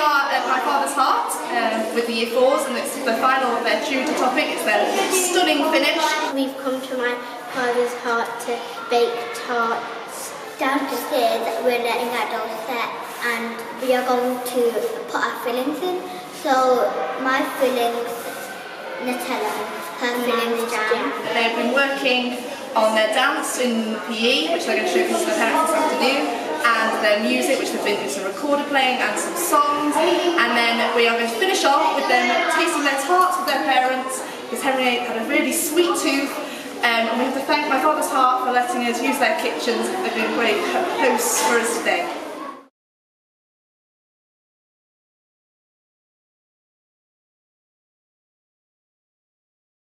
are at My Father's Heart with the Year 4s, and it's the final of their Tudor topic. It's their stunning finish. We've come to My Father's Heart to bake tarts. Downstairs we're letting our dolls set and we are going to put our fillings in. So my fillings, Nutella, her fillings, jam. They've been working on their dance in PE, which they're going to showcase to their parents this afternoon, and their music, which they've been doing some recorder playing and some songs, and then we are going to finish off with them tasting their tarts with their parents, because Henry had a really sweet tooth, and we have to thank My Father's Heart for letting us use their kitchens. They've been great hosts for us today.